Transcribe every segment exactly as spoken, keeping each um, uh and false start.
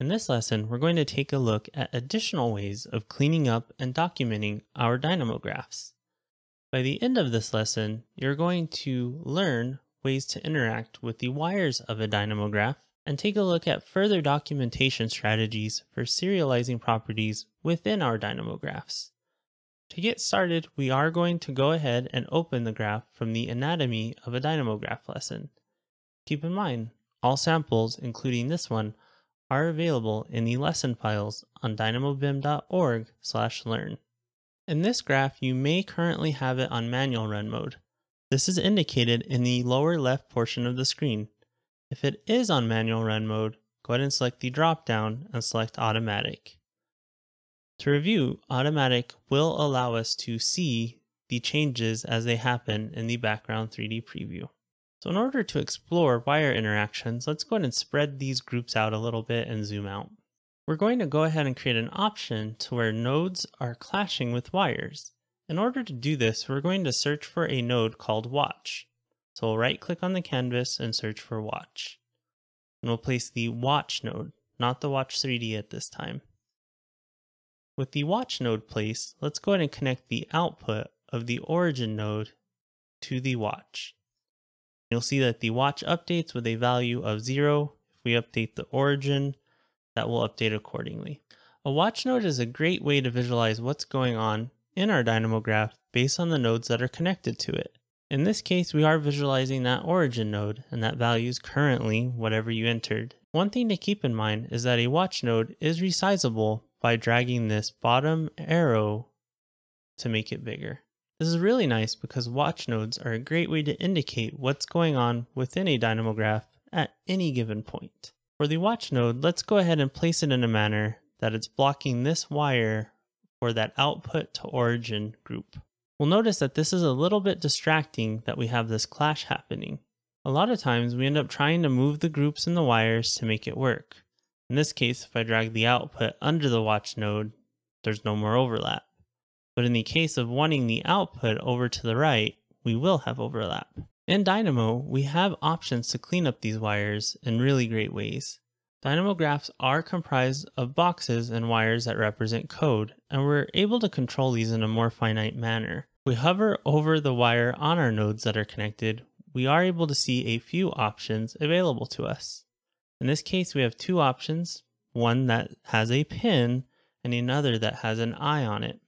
In this lesson, we're going to take a look at additional ways of cleaning up and documenting our Dynamo graphs. By the end of this lesson, you're going to learn ways to interact with the wires of a Dynamo graph and take a look at further documentation strategies for serializing properties within our Dynamo graphs. To get started, we are going to go ahead and open the graph from the Anatomy of a Dynamo graph lesson. Keep in mind, all samples, including this one, are available in the lesson files on dynamobim dot org slash learn. In this graph, you may currently have it on manual run mode. This is indicated in the lower left portion of the screen. If it is on manual run mode, go ahead and select the drop-down and select automatic. To review, automatic will allow us to see the changes as they happen in the background three D preview. So in order to explore wire interactions, let's go ahead and spread these groups out a little bit and zoom out. We're going to go ahead and create an option to where nodes are clashing with wires. In order to do this, we're going to search for a node called watch. So we'll right click on the canvas and search for watch. And we'll place the watch node, not the watch three D at this time. With the watch node placed, let's go ahead and connect the output of the origin node to the watch. You'll see that the watch updates with a value of zero. If we update the origin, that will update accordingly. A watch node is a great way to visualize what's going on in our Dynamo graph based on the nodes that are connected to it. In this case, we are visualizing that origin node, and that value is currently whatever you entered. One thing to keep in mind is that a watch node is resizable by dragging this bottom arrow to make it bigger. This is really nice because watch nodes are a great way to indicate what's going on within a Dynamo graph at any given point. For the watch node, let's go ahead and place it in a manner that it's blocking this wire for that output to origin group. We'll notice that this is a little bit distracting that we have this clash happening. A lot of times we end up trying to move the groups in the wires to make it work. In this case, if I drag the output under the watch node, there's no more overlap. But in the case of wanting the output over to the right, we will have overlap. In Dynamo, we have options to clean up these wires in really great ways. Dynamo graphs are comprised of boxes and wires that represent code, and we're able to control these in a more finite manner. If we hover over the wire on our nodes that are connected, we are able to see a few options available to us. In this case, we have two options, one that has a pin and another that has an eye on it.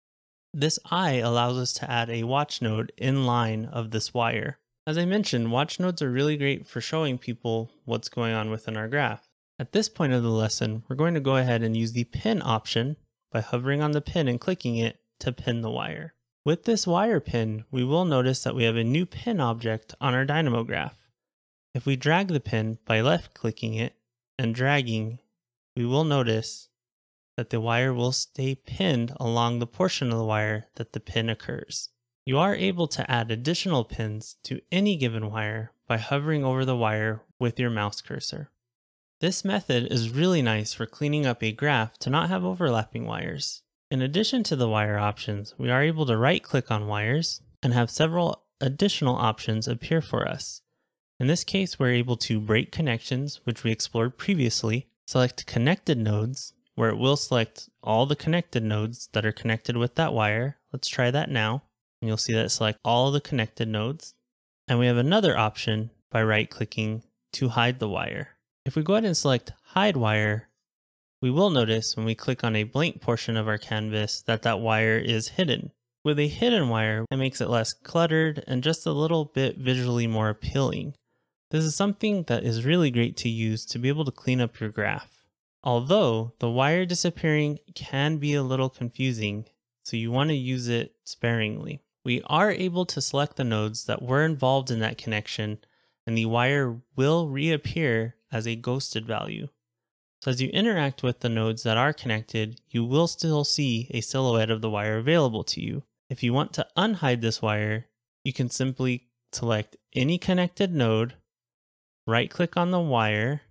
This eye allows us to add a watch node in line of this wire. As I mentioned, watch nodes are really great for showing people what's going on within our graph. At this point of the lesson, we're going to go ahead and use the pin option by hovering on the pin and clicking it to pin the wire. With this wire pin, we will notice that we have a new pin object on our Dynamo graph. If we drag the pin by left clicking it and dragging, we will notice that the wire will stay pinned along the portion of the wire that the pin occurs. You are able to add additional pins to any given wire by hovering over the wire with your mouse cursor. This method is really nice for cleaning up a graph to not have overlapping wires. In addition to the wire options, we are able to right-click on wires and have several additional options appear for us. In this case, we're able to break connections, which we explored previously, select connected nodes, where it will select all the connected nodes that are connected with that wire. Let's try that now. And you'll see that it select all the connected nodes. And we have another option by right-clicking to hide the wire. If we go ahead and select hide wire, we will notice when we click on a blank portion of our canvas that that wire is hidden. With a hidden wire, it makes it less cluttered and just a little bit visually more appealing. This is something that is really great to use to be able to clean up your graph. Although the wire disappearing can be a little confusing, so you want to use it sparingly. We are able to select the nodes that were involved in that connection, and the wire will reappear as a ghosted value. So as you interact with the nodes that are connected, you will still see a silhouette of the wire available to you. If you want to unhide this wire, you can simply select any connected node, right-click on the wire,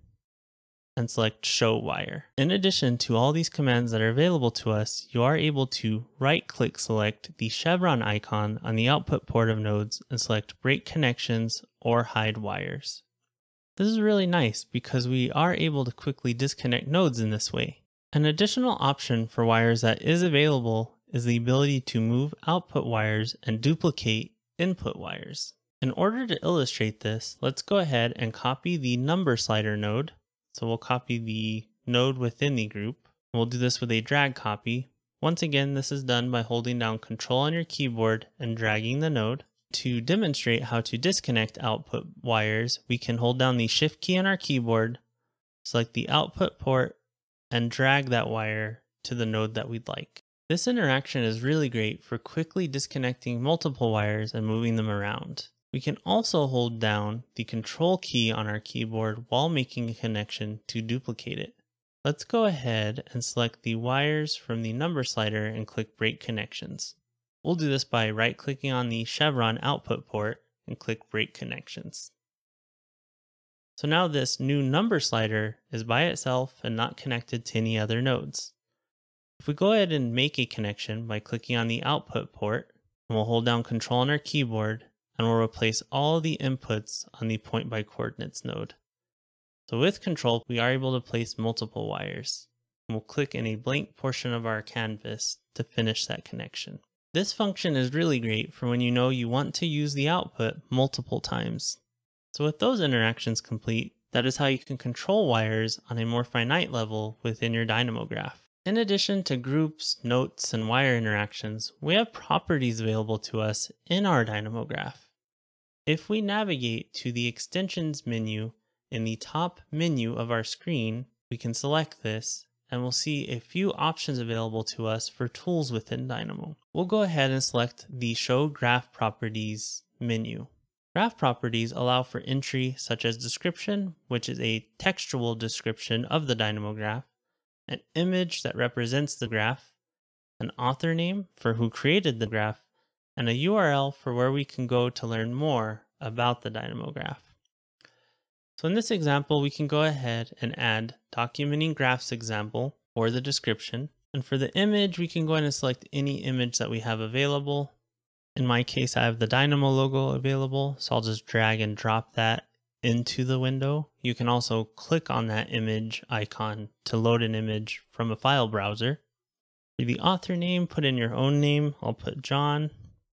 and select Show Wire. In addition to all these commands that are available to us, you are able to right-click select the chevron icon on the output port of nodes and select Break Connections or Hide Wires. This is really nice because we are able to quickly disconnect nodes in this way. An additional option for wires that is available is the ability to move output wires and duplicate input wires. In order to illustrate this, let's go ahead and copy the number slider node. So we'll copy the node within the group. We'll do this with a drag copy. Once again, this is done by holding down Control on your keyboard and dragging the node. To demonstrate how to disconnect output wires, we can hold down the Shift key on our keyboard, select the output port, and drag that wire to the node that we'd like. This interaction is really great for quickly disconnecting multiple wires and moving them around. We can also hold down the Control key on our keyboard while making a connection to duplicate it. Let's go ahead and select the wires from the number slider and click Break Connections. We'll do this by right-clicking on the chevron output port and click Break Connections. So now this new number slider is by itself and not connected to any other nodes. If we go ahead and make a connection by clicking on the output port, and we'll hold down Control on our keyboard, and we'll replace all the inputs on the point by coordinates node. So with Control, we are able to place multiple wires. And we'll click in a blank portion of our canvas to finish that connection. This function is really great for when you know you want to use the output multiple times. So with those interactions complete, that is how you can control wires on a more finite level within your Dynamo graph. In addition to groups, notes, and wire interactions, we have properties available to us in our Dynamo graph. If we navigate to the Extensions menu in the top menu of our screen, we can select this and we'll see a few options available to us for tools within Dynamo. We'll go ahead and select the Show Graph Properties menu. Graph properties allow for entry such as description, which is a textual description of the Dynamo graph, an image that represents the graph, an author name for who created the graph, and a U R L for where we can go to learn more about the Dynamo graph. So in this example, we can go ahead and add documenting graphs example for the description. And for the image, we can go ahead and select any image that we have available. In my case, I have the Dynamo logo available, so I'll just drag and drop that into the window. You can also click on that image icon to load an image from a file browser. For the author name, put in your own name. I'll put John.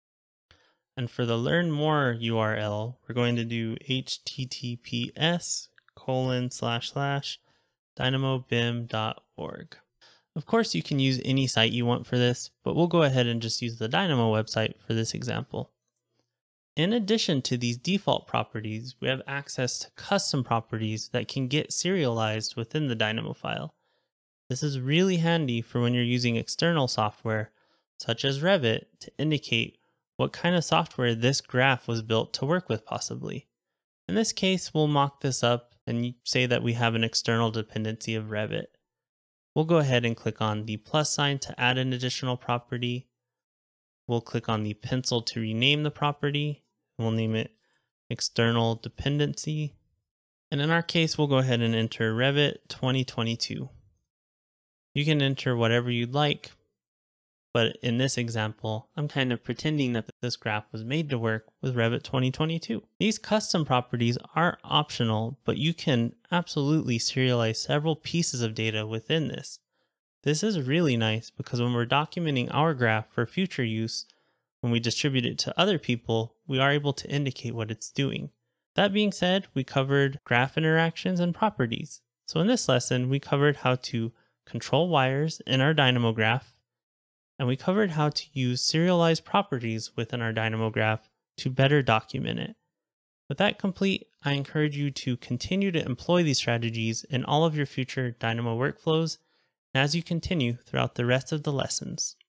And for the learn more U R L, we're going to do H T T P S colon slash slash dynamobim dot org. Of course, you can use any site you want for this, but we'll go ahead and just use the Dynamo website for this example. In addition to these default properties, we have access to custom properties that can get serialized within the Dynamo file. This is really handy for when you're using external software, such as Revit, to indicate what kind of software this graph was built to work with possibly. In this case, we'll mock this up and say that we have an external dependency of Revit. We'll go ahead and click on the plus sign to add an additional property. We'll click on the pencil to rename the property. We'll name it external dependency. And in our case, we'll go ahead and enter Revit twenty twenty-two. You can enter whatever you'd like, but in this example, I'm kind of pretending that this graph was made to work with Revit twenty twenty-two. These custom properties are optional, but you can absolutely serialize several pieces of data within this. This is really nice because when we're documenting our graph for future use, when we distribute it to other people, we are able to indicate what it's doing. That being said, we covered graph interactions and properties. So in this lesson, we covered how to control wires in our Dynamo graph, and we covered how to use serialized properties within our Dynamo graph to better document it. With that complete, I encourage you to continue to employ these strategies in all of your future Dynamo workflows and as you continue throughout the rest of the lessons.